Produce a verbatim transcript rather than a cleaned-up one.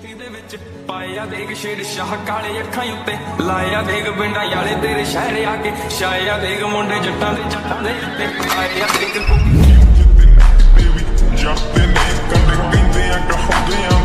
ਪਾਇਆ ਦੇਖ ਸ਼ੇਰ ਸ਼ਾਹ ਕਾਲੇ ਅੱਖਾਂ ਉੱਤੇ ਲਾਇਆ ਦੇਖ ਪਿੰਡਾਂ ਵਾਲੇ ਤੇਰੇ ਸ਼ਹਿਰ ਆ ਕੇ ਛਾਇਆ ਦੇਖ ਮੁੰਡੇ ਜੱਟਾਂ ਦੇ ਜੱਟਾਂ ਦੇ ਉੱਤੇ ਆਇਆ ਦੇਖ ਕੁੱਤੀ ਜਾਂਦੇ ਨੇ ਕੰਡੇ ਕਹਿੰਦੇ ਆ ਕਹਦੇ ਆ